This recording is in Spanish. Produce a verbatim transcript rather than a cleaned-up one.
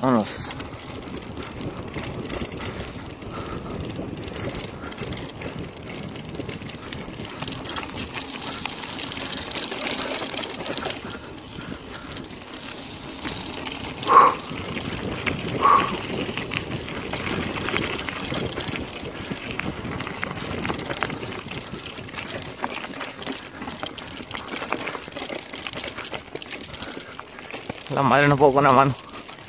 Vámonos. La madre, no puedo con la mano.